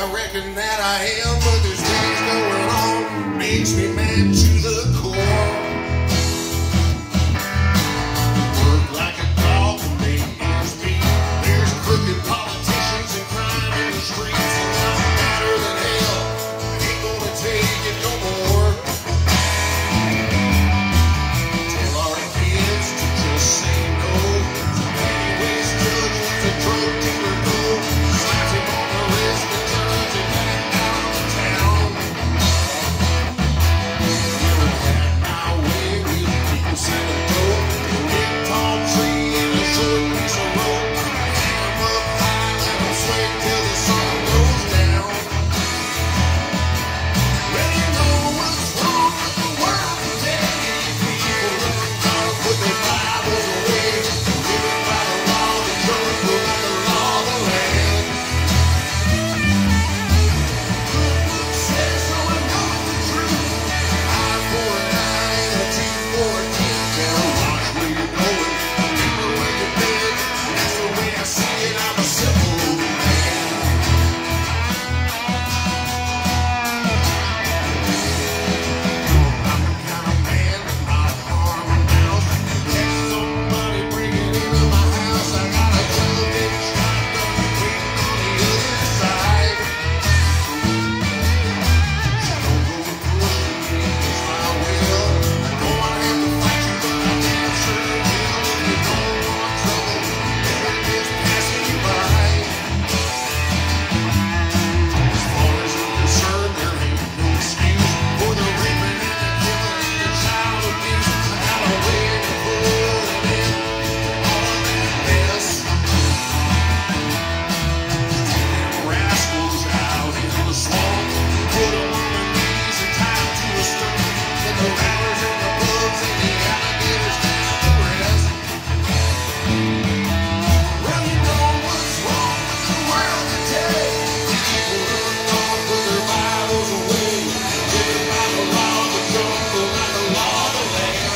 I reckon that I am, but there's things going on, makes me mad to the core. Work like a dog and they ears me. There's crooked politicians and crime in the streets, and I'm madder than hell. I ain't gonna take it no more. Tell our kids to just say no. Anyways, judge wants a drug dealer go. Slaps him on the wrist and turns him back down to town. Never had my way with people selling dope. A big tall tree and a short piece of rope. Hang 'em up high, let 'em sway till the sun goes down. Well, you know what's wrong with the world today. People run dark, put their Bibles away, living by the law of the jungle, by the law of the land. Good book says so, I know the truth. Eye for an eye and a tooth for a tooth. Now watch where you're going, remember where you've been. That's the way I see it, I'm a simple man. I'm the kind of man that not harm and mouse. Catch somebody breaking into my house, I got a tailgate shotgun waiting on the other side. So don't go pushing me against my will. I don't wanna have to fight you, but I damn sure will. If you don't want trouble, never gets passing you by. As far as I'm concerned, there ain't no excuse for the raping and the killing and the child abuse. I got a way to put an end to all of that mess. Take them rascals out in the swamp, put them on their knees and tie them to a stump. Let the rattles and the bugs and the alligators down the rest. Well, you know what's wrong with the world today. People run off with their Bibles away, living by the law of the jungle, by the law of the land.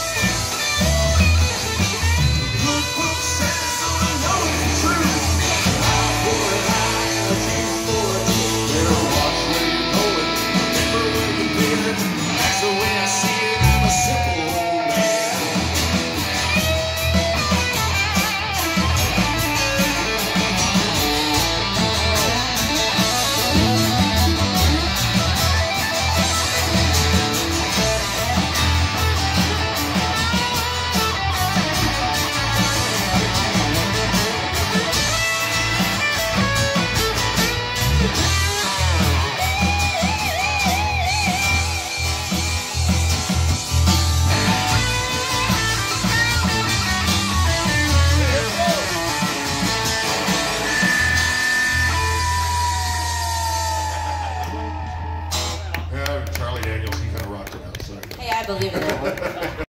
Good book says so, I know it's true. Eye for an eye and a tooth for a tooth. Better watch where you're going, remember where you've been. That's the way I see it, I'm a simple man. Charlie Daniels, he kind of rocked it out. So. Hey, I believe in that one.